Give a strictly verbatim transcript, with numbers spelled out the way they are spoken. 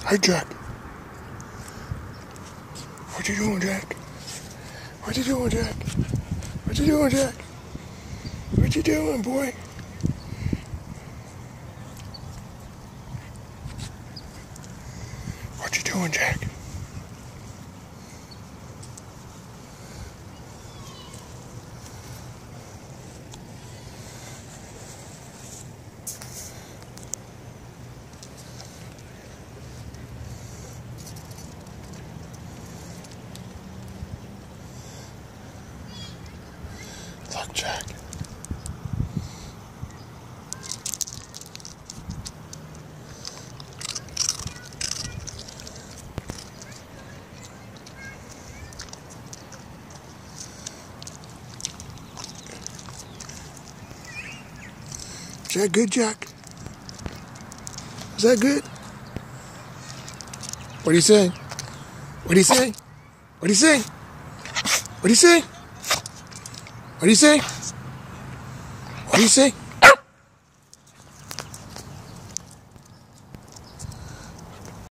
Hi, Jack. What you doing, Jack? What you doing, Jack? What you doing, Jack? What you doing, boy? What you doing, Jack? Look, Jack. Is that good, Jack? Is that good? What do you say? What do you say? What do you say? What do you say? What do you say? What do you say?